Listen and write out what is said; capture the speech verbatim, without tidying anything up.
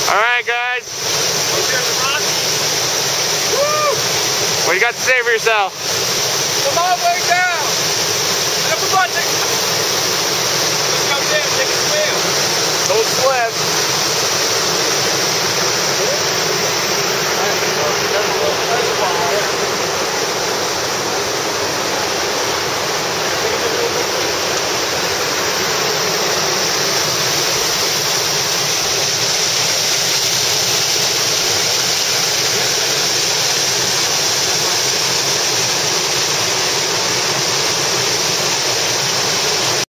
All right, guys. What do you got to say for yourself? Come all the way down. And everybody, let's come down, take a swim. Don't slip.